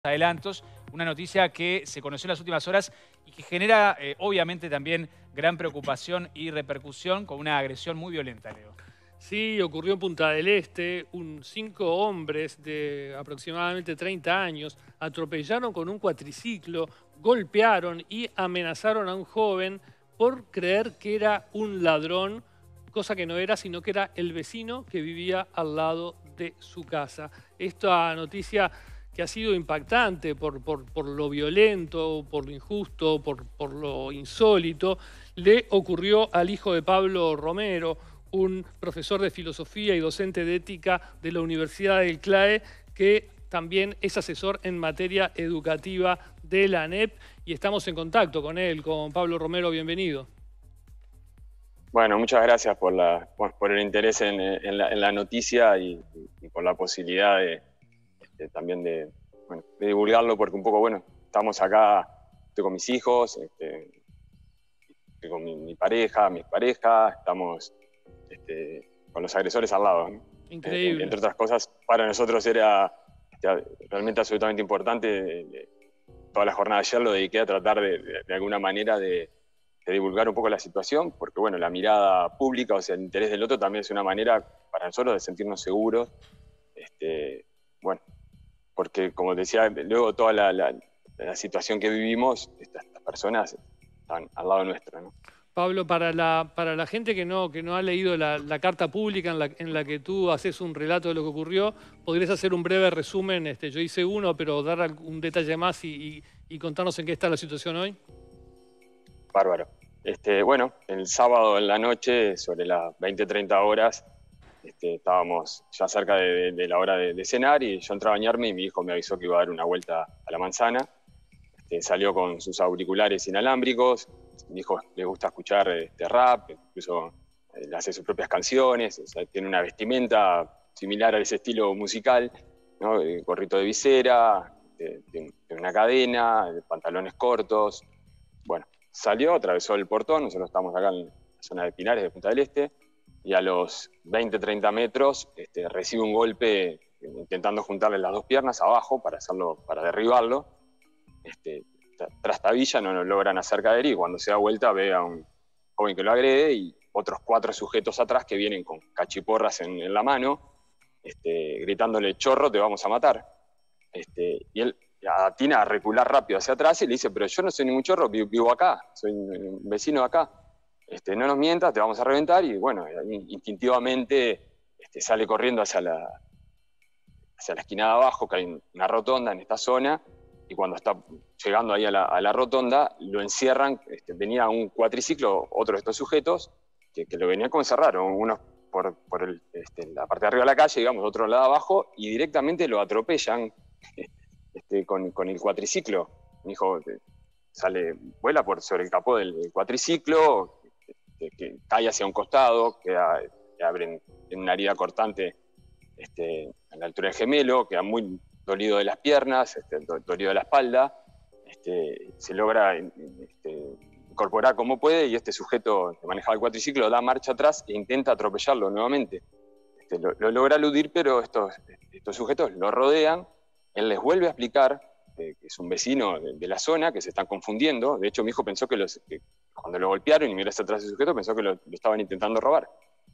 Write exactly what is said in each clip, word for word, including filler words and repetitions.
adelantos, una noticia que se conoció en las últimas horas y que genera eh, obviamente también gran preocupación y repercusión con una agresión muy violenta, Leo. Sí, ocurrió en Punta del Este. Un, cinco hombres de aproximadamente treinta años atropellaron con un cuatriciclo, golpearon y amenazaron a un joven por creer que era un ladrón, cosa que no era, sino que era el vecino que vivía al lado de su casa. Esta noticia que ha sido impactante por, por, por lo violento, por lo injusto, por, por lo insólito, le ocurrió al hijo de Pablo Romero, un profesor de filosofía y docente de ética de la Universidad del CLAE, que también es asesor en materia educativa de la ANEP, y estamos en contacto con él, con Pablo Romero. Bienvenido. Bueno, muchas gracias por, la, por, por el interés en, en, la, en la noticia y, y por la posibilidad de, este, también de, bueno, de divulgarlo, porque un poco, bueno, estamos acá, estoy con mis hijos, este, estoy con mi, mi pareja, mi pareja, estamos este, con los agresores al lado, ¿no? Increíble. Eh, entre otras cosas, para nosotros era este, realmente absolutamente importante. De, de, toda la jornada de ayer lo dediqué a tratar de, de, de alguna manera de, de divulgar un poco la situación, porque bueno, la mirada pública, o sea, el interés del otro también es una manera para nosotros de sentirnos seguros. Este, bueno, porque como decía, luego toda la, la, la situación que vivimos, estas, estas personas están al lado nuestro, ¿no? Pablo, para la, para la gente que no, que no ha leído la, la carta pública en la, en la que tú haces un relato de lo que ocurrió, ¿podrías hacer un breve resumen? Este, yo hice uno, pero dar un detalle más y, y, y contarnos en qué está la situación hoy. Bárbaro. Este, bueno, el sábado en la noche, sobre las veinte, treinta horas, este, estábamos ya cerca de, de, de la hora de, de cenar, y yo entré a bañarme y mi hijo me avisó que iba a dar una vuelta a la manzana. Este, salió con sus auriculares inalámbricos. Mi hijo le gusta escuchar este, rap, incluso eh, le hace sus propias canciones, o sea, tiene una vestimenta similar a ese estilo musical, ¿no? El gorrito de visera, de, de, de una cadena, de pantalones cortos. Bueno, salió, atravesó el portón, nosotros estamos acá en la zona de Pinares, de Punta del Este, y a los veinte, treinta metros este, recibe un golpe intentando juntarle las dos piernas abajo para, hacerlo, para derribarlo. Este, trastabilla, no lo logran hacer caer, y cuando se da vuelta ve a un joven que lo agrede y otros cuatro sujetos atrás que vienen con cachiporras en, en la mano, este, gritándole: chorro, te vamos a matar. Este, y él atina a recular rápido hacia atrás y le dice: pero yo no soy ningún chorro, vivo acá, soy un vecino de acá, este, no nos mientas, te vamos a reventar. Y bueno, instintivamente este, sale corriendo hacia la, hacia la esquina de abajo, que hay una rotonda en esta zona, y cuando está llegando ahí a la, a la rotonda, lo encierran. Este, venía un cuatriciclo, otro de estos sujetos, que, que lo venían como encerrar, unos por, por el, este, la parte de arriba de la calle, digamos, otro lado de abajo, y directamente lo atropellan este, con, con el cuatriciclo. Mi hijo sale, vuela por sobre el capó del, del cuatriciclo, que, que cae hacia un costado, queda, que abren en una herida cortante este, a la altura del gemelo, queda muy dolido de las piernas, este, dolido de la espalda. Este, se logra este, incorporar como puede, y este sujeto que manejaba el cuatriciclo da marcha atrás e intenta atropellarlo nuevamente. Este, lo, lo logra eludir, pero estos, estos sujetos lo rodean. Él les vuelve a explicar eh, que es un vecino de, de la zona, que se están confundiendo. De hecho, mi hijo pensó que, los, que cuando lo golpearon y miró hacia atrás el sujeto, pensó que lo, lo estaban intentando robar.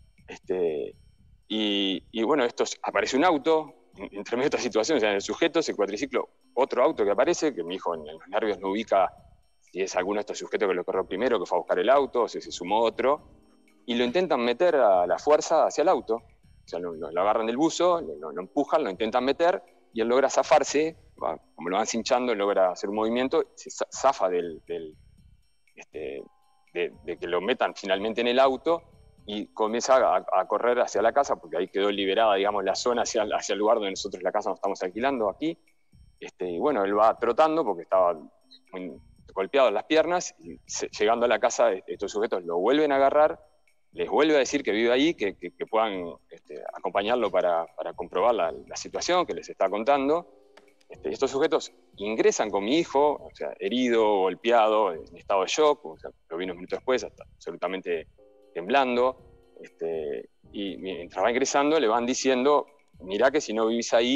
Este, y, y bueno, esto, aparece un auto entre medio de esta situación, o sea, el sujeto, ese cuatriciclo, otro auto que aparece, que mi hijo en los nervios no ubica si es alguno de estos sujetos que lo corrió primero, que fue a buscar el auto, o si se sumó otro, y lo intentan meter a la fuerza hacia el auto. O sea, lo, lo, lo agarran del buzo, lo, lo empujan, lo intentan meter, y él logra zafarse, va, como lo van cinchando, logra hacer un movimiento, se zafa del, del, este, de, de que lo metan finalmente en el auto, y comienza a, a correr hacia la casa, porque ahí quedó liberada, digamos, la zona hacia, hacia el lugar donde nosotros la casa nos estamos alquilando aquí. Este, y bueno, él va trotando porque estaba muy golpeado en las piernas, y se, llegando a la casa, estos sujetos lo vuelven a agarrar, les vuelve a decir que vive ahí, que, que, que puedan este, acompañarlo para, para comprobar la, la situación que les está contando. Este, estos sujetos ingresan con mi hijo, o sea, herido, golpeado, en estado de shock, o sea, lo vi unos minutos después, hasta absolutamente temblando, este, y mientras va ingresando le van diciendo: mirá que si no vivís ahí,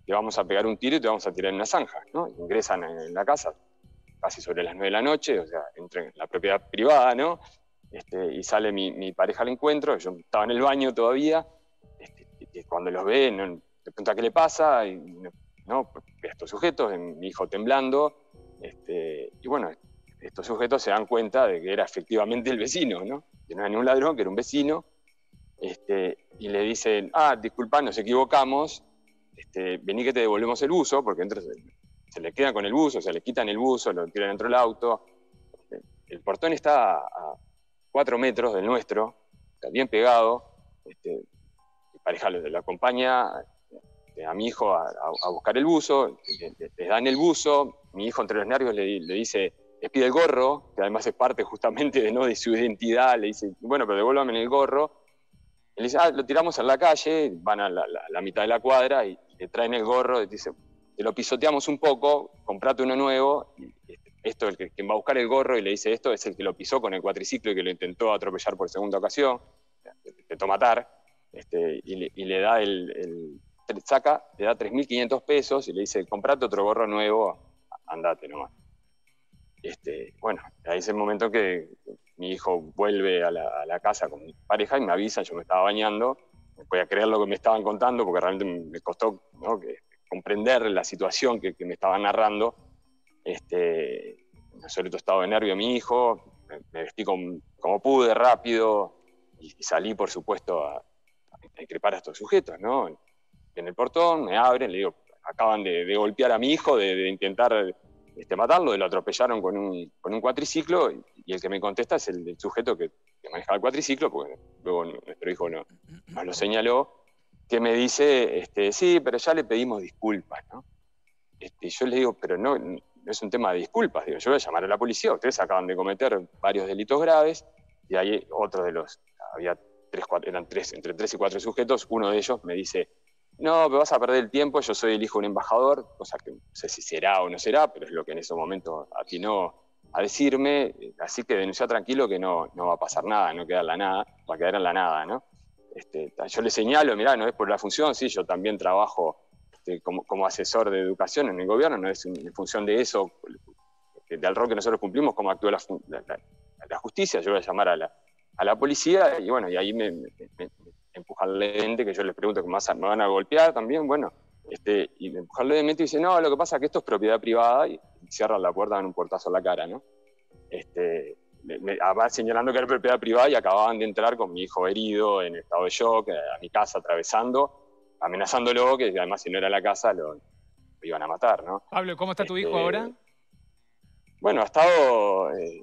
te vamos a pegar un tiro y te vamos a tirar en una zanja, ¿no? Ingresan en la casa casi sobre las nueve de la noche, o sea, entran en la propiedad privada, ¿no? Este, y sale mi, mi pareja al encuentro, yo estaba en el baño todavía, este, y cuando los ve, no, le pregunta qué le pasa, y no, ve a estos sujetos, mi hijo temblando, este, y bueno, estos sujetos se dan cuenta de que era efectivamente el vecino, ¿no? Que no era ningún ladrón, que era un vecino, este, y le dicen, ah, disculpa, nos equivocamos, este, vení que te devolvemos el buzo, porque entonces se le quedan con el buzo, se le quitan el buzo, lo tiran dentro del auto. Este, el portón está a, a cuatro metros del nuestro, está bien pegado, este, mi pareja lo, lo acompaña a mi hijo a, a, a buscar el buzo, le, le dan el buzo, mi hijo entre los nervios le, le dice, le pide el gorro, que además es parte justamente de, ¿no? de su identidad, le dice, bueno, pero devuélvame el gorro. Él dice, ah, lo tiramos en la calle, van a la, la, la mitad de la cuadra y le traen el gorro, y dice, te lo pisoteamos un poco, comprate uno nuevo, y esto, el que quien va a buscar el gorro y le dice esto, es el que lo pisó con el cuatriciclo y que lo intentó atropellar por segunda ocasión, intentó matar, este, y, le, y le da el, el saca, le da tres mil quinientos pesos y le dice, comprate otro gorro nuevo, andate nomás. Este, bueno, ahí es el momento que mi hijo vuelve a la, a la casa con mi pareja y me avisa, yo me estaba bañando, no podía creer lo que me estaban contando porque realmente me costó, ¿no? que, comprender la situación que, que me estaban narrando. Este, en absoluto estado de nervio mi hijo, me, me vestí con, como pude rápido y, y salí por supuesto a, a increpar a estos sujetos, ¿no? En el portón me abren, le digo, acaban de, de golpear a mi hijo, de, de intentar este, matarlo, de lo atropellaron con un, con un cuatriciclo, y, y el que me contesta es el, el sujeto que, que manejaba el cuatriciclo, porque luego nuestro hijo no, nos lo señaló, que me dice, este, sí, pero ya le pedimos disculpas, ¿no? Este, yo le digo, pero no, no es un tema de disculpas, digo, yo voy a llamar a la policía, ustedes acaban de cometer varios delitos graves, y hay otro de los, había tres, cuatro, eran tres, entre tres y cuatro sujetos, uno de ellos me dice, no, pero vas a perder el tiempo, yo soy el hijo de un embajador, cosa que no sé si será o no será, pero es lo que en ese momento atinó a decirme, así que denuncia tranquilo que no, no va a pasar nada, no queda en la nada, va a quedar en la nada, ¿no? Este, yo le señalo, mirá, no es por la función, sí, yo también trabajo este, como, como asesor de educación en el gobierno, no es en función de eso, del rol que nosotros cumplimos, cómo actúa la, la, la justicia, yo voy a llamar a la, a la policía, y bueno, y ahí me, me, me empujan levemente, que yo les pregunto que me van a golpear también, bueno, este, y me empujan levemente y dicen, no, lo que pasa es que esto es propiedad privada, y cierran la puerta, dan un portazo en la cara, ¿no? Este, me, me, señalando que era propiedad privada y acababan de entrar con mi hijo herido, en estado de shock, a mi casa atravesando, amenazándolo, que además si no era la casa lo, lo iban a matar, ¿no? Pablo, ¿cómo está tu este, hijo ahora? Bueno, ha estado eh,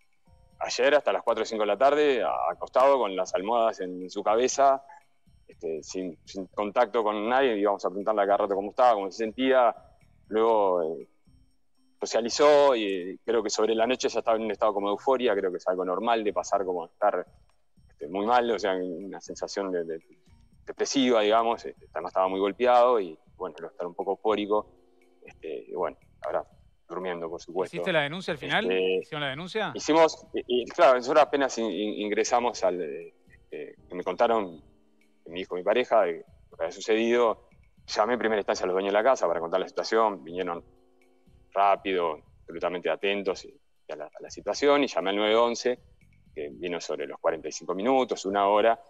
ayer hasta las cuatro o cinco de la tarde, acostado con las almohadas en su cabeza, este, sin, sin contacto con nadie, íbamos a preguntarle a cada rato cómo estaba, cómo se sentía, luego eh, socializó y creo que sobre la noche ya estaba en un estado como de euforia, creo que es algo normal de pasar como estar este, muy mal, o sea, una sensación de, de, depresiva, digamos, este, además estaba muy golpeado y bueno, lo estar un poco eufórico, este, y bueno, ahora durmiendo, por supuesto. ¿Hiciste la denuncia al final? Este, ¿Hicieron la denuncia? Hicimos, y, y, claro, nosotros apenas in, in, ingresamos al, eh, que me contaron mi hijo y mi pareja de lo que había sucedido, llamé en primera instancia a los dueños de la casa para contar la situación, vinieron rápido, absolutamente atentos a la, a la situación, y llamé al nueve once, que vino sobre los cuarenta y cinco minutos, una hora,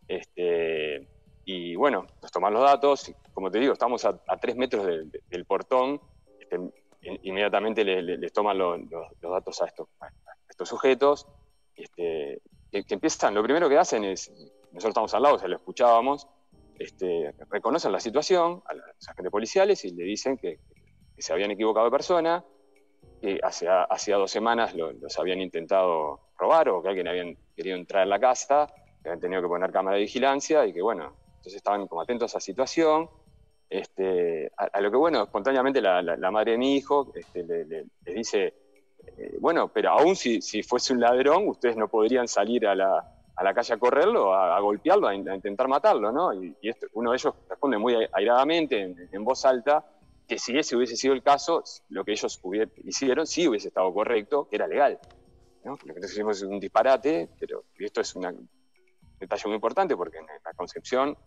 este, y bueno, nos toman los datos, y, como te digo, estamos a, a tres metros de, de, del portón, este, inmediatamente les, les toman los, los, los datos a estos, a estos sujetos, este, que, que empiezan, lo primero que hacen es, nosotros estamos al lado, o sea, lo escuchábamos, este, reconocen la situación a los agentes policiales y le dicen que, que se habían equivocado de persona, que hace, hacía dos semanas lo, los habían intentado robar o que alguien habían querido entrar en la casa, que habían tenido que poner cámara de vigilancia y que bueno, entonces estaban como atentos a esa situación. Este, a, a lo que bueno, espontáneamente la, la, la madre de mi hijo este, le, le, le dice, eh, bueno, pero aún si, si fuese un ladrón, ustedes no podrían salir a la, a la calle a correrlo, a, a golpearlo, a, a intentar matarlo, ¿no? Y, y esto, uno de ellos responde muy airadamente, en, en voz alta, que si ese hubiese sido el caso, lo que ellos hubiera, hicieron sí hubiese estado correcto, que era legal, ¿no? Lo que nosotros hicimos es un disparate, pero esto es una, un detalle muy importante porque en la Concepción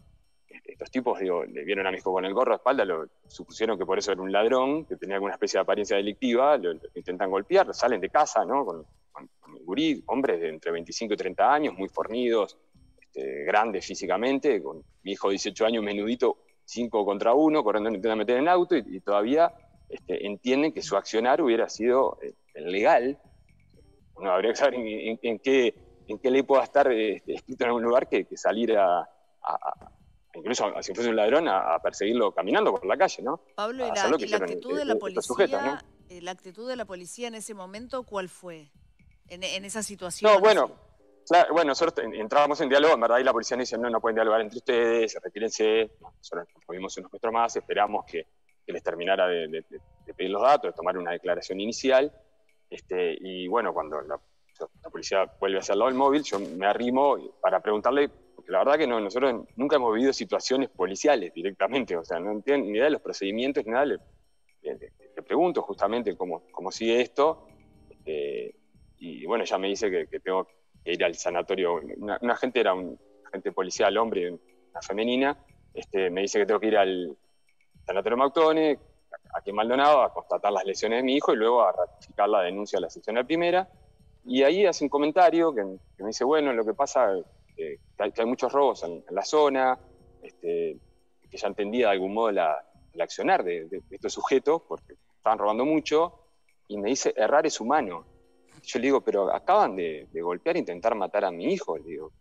estos tipos, digo, le vieron a mi hijo con el gorro a espalda, lo supusieron que por eso era un ladrón, que tenía alguna especie de apariencia delictiva, lo, lo intentan golpear, lo salen de casa, ¿no? Con, con, con el gurí, hombres de entre veinticinco y treinta años, muy fornidos, este, grandes físicamente, con mi hijo de dieciocho años, menudito, cinco contra uno, corriendo, intentan meter en el auto, y, y todavía este, entienden que su accionar hubiera sido eh, legal. No habría que saber en, en, en, qué, en qué ley pueda estar este, escrito en algún lugar que, que salir a, a, a incluso si fuese un ladrón, a, a perseguirlo caminando por la calle, ¿no? Pablo, ¿y la, y la actitud de la policía, sujetos, ¿no? la actitud de la policía en ese momento, ¿cuál fue? En, en esa situación. No, bueno, claro, bueno, nosotros entrábamos en diálogo, en verdad, y la policía nos dice, no, no pueden dialogar entre ustedes, retírense. Nosotros nos movimos unos metros más, esperamos que, que les terminara de, de, de pedir los datos, de tomar una declaración inicial. Este, y bueno, cuando la, la policía vuelve hacia el lado del móvil, yo me arrimo para preguntarle, porque la verdad que no, nosotros nunca hemos vivido situaciones policiales directamente, o sea, no tienen ni idea de los procedimientos ni nada. Le, le, le pregunto justamente cómo, cómo sigue esto, este, y bueno, ella me dice que, que tengo que ir al sanatorio. Una, una agente era un agente policial, hombre, una femenina, este, me dice que tengo que ir al sanatorio Mactone, aquí en Maldonado, a constatar las lesiones de mi hijo y luego a ratificar la denuncia a la seccional primera. Y ahí hace un comentario que, que me dice, bueno, lo que pasa es que, que hay muchos robos en, en la zona, este, que ya entendía de algún modo la, el accionar de, de, de estos sujetos, porque estaban robando mucho, y me dice, errar es humano. Yo le digo, pero acaban de, de golpear e intentar matar a mi hijo. Le digo,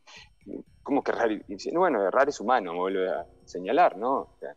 ¿cómo que errar? Y dice, no, bueno, errar es humano, me vuelve a señalar, ¿no? O sea,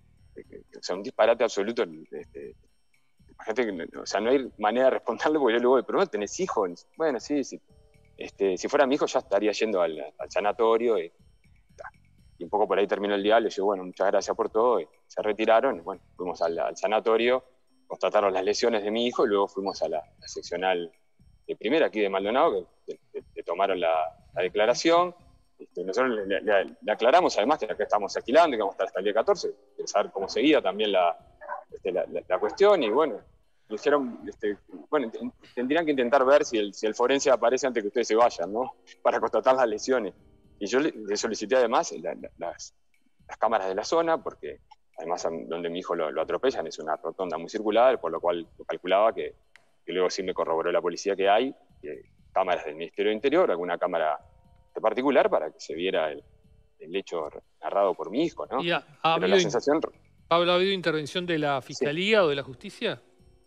o sea un disparate absoluto. Este, imagínate que, o sea, no hay manera de responderle, porque yo le digo, pero no tenés hijos. Bueno, sí, sí. Este, si fuera mi hijo ya estaría yendo al, al sanatorio. Y, y un poco por ahí terminó el diálogo. Y yo, bueno, muchas gracias por todo. Y se retiraron. Y bueno, fuimos al, al sanatorio, constataron las lesiones de mi hijo y luego fuimos a la, la seccional de primera aquí de Maldonado, que le tomaron la, la declaración. Este, nosotros le, le, le aclaramos además que acá estamos alquilando y que vamos a estar hasta el día catorce, de saber cómo seguía también la, este, la, la, la cuestión. Y bueno, dijeron, este, bueno, tendrían que intentar ver si el, si el forense aparece antes que ustedes se vayan, ¿no? Para constatar las lesiones. Y yo le, le solicité además la, la, las, las cámaras de la zona, porque además donde mi hijo lo, lo atropellan es una rotonda muy circular, por lo cual lo calculaba que, que luego sí me corroboró la policía que hay que cámaras del Ministerio del Interior, alguna cámara de particular para que se viera el, el hecho narrado por mi hijo, ¿no? ¿Y ha, ha Pero la sensación... Pablo, ¿ha habido intervención de la Fiscalía sí. o de la Justicia?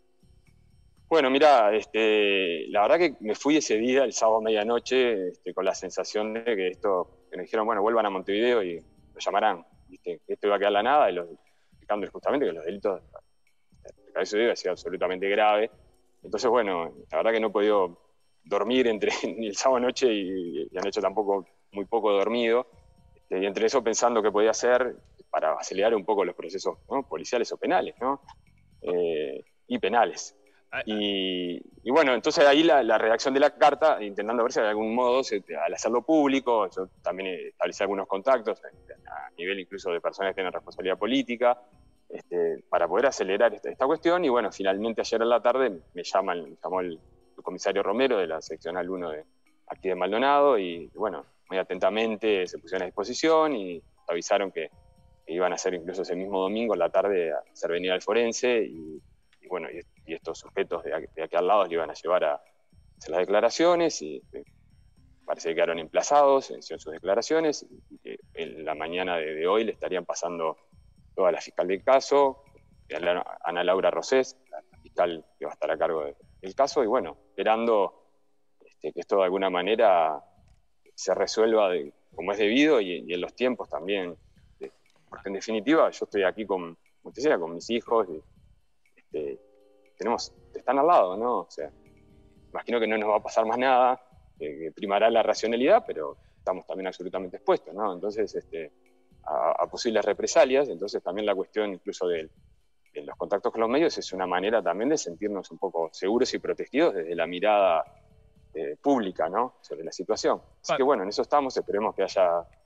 Bueno, mira, este, la verdad que me fui ese día, el sábado a medianoche, este, con la sensación de que esto, que me dijeron, bueno, vuelvan a Montevideo y lo llamarán. ¿Viste? Esto iba a quedar la nada, y los, explicando justamente que los delitos de cabeza de iba a ser absolutamente grave. Entonces, bueno, la verdad que no he podido dormir entre ni el sábado noche y, y anoche tampoco muy poco dormido. Este, y entre eso pensando qué podía hacer para acelerar un poco los procesos, ¿no? policiales o penales, ¿no? Eh, y penales. Y, y bueno, entonces ahí la, la redacción de la carta, intentando ver si de algún modo, se, al hacerlo público, yo también establecí algunos contactos a nivel incluso de personas que tienen responsabilidad política, este, para poder acelerar esta, esta cuestión. Y bueno, finalmente ayer en la tarde me, llaman, me llamó el, el comisario Romero de la seccional uno de aquí de Maldonado, y bueno, muy atentamente se pusieron a disposición y avisaron que, que iban a hacer incluso ese mismo domingo en la tarde a hacer venir al forense. Y, y bueno, y, y estos sujetos de aquí, de aquí al lado le iban a llevar a hacer las declaraciones, y eh, parece que quedaron emplazados, hicieron sus declaraciones, y que en la mañana de, de hoy le estarían pasando toda la fiscal del caso, Ana Laura Rosés, la fiscal que va a estar a cargo de, del caso, y bueno, esperando este, que esto de alguna manera se resuelva de, como es debido y, y en los tiempos también, de, porque en definitiva yo estoy aquí con, como te decía, con mis hijos, y, este, tenemos, están al lado, ¿no? O sea, imagino que no nos va a pasar más nada, que, que primará la racionalidad, pero estamos también absolutamente expuestos, ¿no? Entonces, este, a, a posibles represalias. Entonces también la cuestión incluso de, de los contactos con los medios es una manera también de sentirnos un poco seguros y protegidos desde la mirada eh, pública, ¿no? Sobre la situación. Así que bueno, en eso estamos, esperemos que haya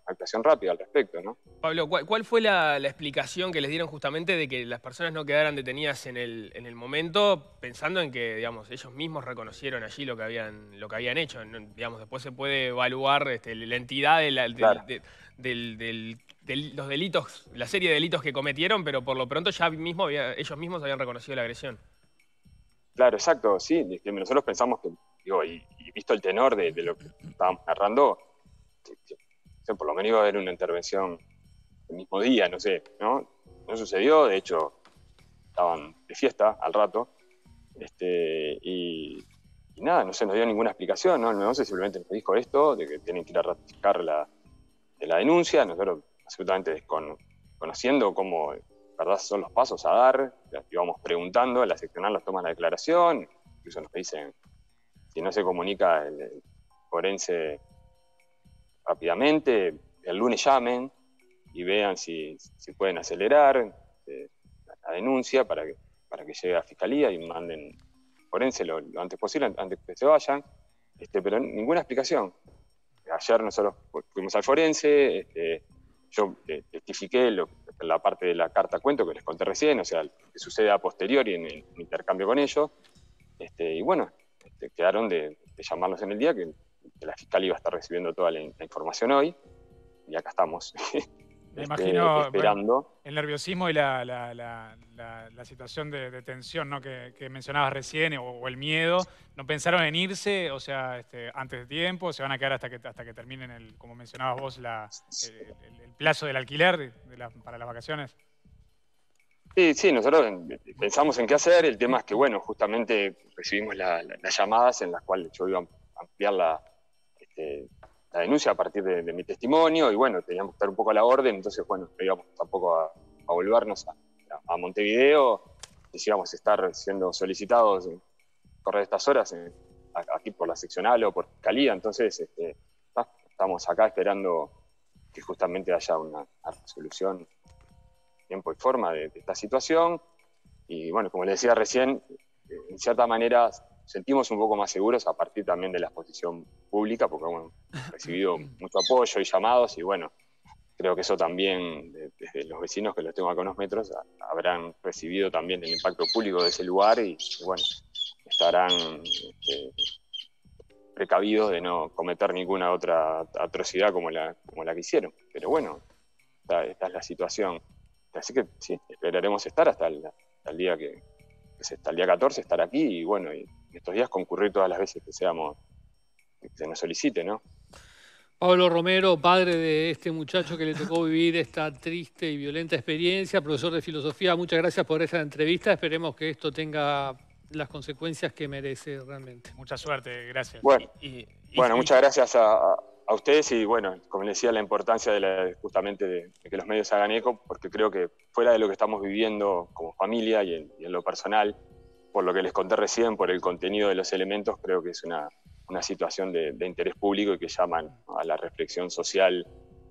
actuación rápida al respecto, ¿no? Pablo, ¿cuál, cuál fue la, la explicación que les dieron justamente de que las personas no quedaran detenidas en el, en el momento, pensando en que, digamos, ellos mismos reconocieron allí lo que habían, lo que habían hecho? ¿No? Digamos, después se puede evaluar este, la entidad de, la, del, Claro. de, del, del, del, los delitos, la serie de delitos que cometieron, pero por lo pronto ya mismo había, ellos mismos habían reconocido la agresión. Claro, exacto, sí. Nosotros pensamos que, digo, y, y visto el tenor de, de lo que estábamos narrando, que, que, por lo menos iba a haber una intervención el mismo día, no sé, ¿no? No sucedió, de hecho, estaban de fiesta al rato, este, y, y nada, no se nos dio ninguna explicación, ¿no? No sé, simplemente nos dijo esto, de que tienen que ir a ratificar la, de la denuncia, nosotros absolutamente desconociendo cómo, verdad, son los pasos a dar, íbamos preguntando, la seccional nos toma la declaración, incluso nos dicen, si no se comunica el, el forense rápidamente, el lunes llamen y vean si, si pueden acelerar eh, la denuncia para que, para que llegue a Fiscalía y manden forense lo, lo antes posible, antes que se vayan, este, pero ninguna explicación. Ayer nosotros fuimos al forense, este, yo eh, testifiqué lo, la parte de la carta cuento que les conté recién, o sea, lo que sucede a posteriori en el intercambio con ellos, este, y bueno, este, quedaron de, de llamarnos en el día, que, que la fiscal iba a estar recibiendo toda la, la información hoy, y acá estamos. Me este, imagino esperando. Bueno, el nerviosismo y la, la, la, la, la situación de, de tensión, ¿no? que, que mencionabas recién, o, o el miedo. ¿No pensaron en irse, o sea, este, antes de tiempo? ¿Se van a quedar hasta que, hasta que terminen, el, como mencionabas vos, la, el, el, el plazo del alquiler de, de la, para las vacaciones? Sí, sí, nosotros pensamos en qué hacer. El tema es que, bueno, justamente recibimos la, la, las llamadas en las cuales yo iba a ampliar la... Este, la denuncia a partir de, de mi testimonio, y bueno, teníamos que estar un poco a la orden, entonces bueno, no íbamos tampoco a, a volvernos a, a Montevideo, decíamos estar siendo solicitados en correr estas horas en, aquí por la seccional o por Fiscalía, entonces este, ah, estamos acá esperando que justamente haya una, una resolución tiempo y forma de, de esta situación, y bueno, como les decía recién, en cierta manera sentimos un poco más seguros a partir también de la exposición pública, porque bueno, hemos recibido mucho apoyo y llamados, y bueno, creo que eso también, desde los vecinos que los tengo acá a unos metros, a, habrán recibido también el impacto público de ese lugar, y, y bueno, estarán este, precavidos de no cometer ninguna otra atrocidad como la, como la que hicieron. Pero bueno, esta, esta es la situación. Así que sí, esperaremos estar hasta el, hasta el día que, que hasta el día catorce, estar aquí, y bueno, y estos días concurrir todas las veces que seamos, que se nos solicite, ¿no? Pablo Romero, padre de este muchacho que le tocó vivir esta triste y violenta experiencia, profesor de filosofía, muchas gracias por esta entrevista. Esperemos que esto tenga las consecuencias que merece realmente. Mucha suerte, gracias. Bueno, Y, y, bueno y, muchas gracias a, a, a ustedes, y bueno, como les decía, la importancia de la, justamente de, de que los medios hagan eco, porque creo que fuera de lo que estamos viviendo como familia y en, y en lo personal, por lo que les conté recién, por el contenido de los elementos, creo que es una, una situación de, de interés público y que llaman a la reflexión social,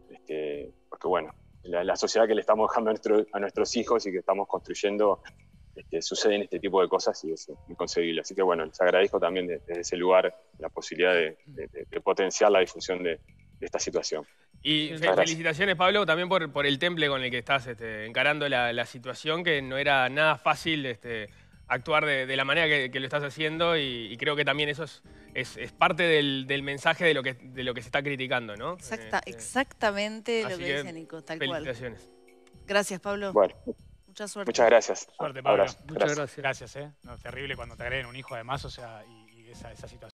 este, porque bueno, la, la sociedad que le estamos dejando a, nuestro, a nuestros hijos y que estamos construyendo, este, suceden este tipo de cosas y es inconcebible. Así que bueno, les agradezco también desde, desde ese lugar la posibilidad de, de, de, de potenciar la difusión de, de esta situación. Y fe felicitaciones, Pablo, también por, por el temple con el que estás este, encarando la, la situación, que no era nada fácil este, actuar de, de la manera que, que lo estás haciendo, y, y creo que también eso es, es, es parte del, del mensaje de lo, que, de lo que se está criticando, ¿no? Exacta, este, exactamente lo que, que dice Nico, tal cual. Felicitaciones. Gracias, Pablo. Bueno, mucha suerte. Muchas gracias. Suerte, Pablo. Abrazo. Muchas gracias. Gracias, ¿eh? No, terrible cuando te agreden un hijo además, o sea, y, y esa, esa situación.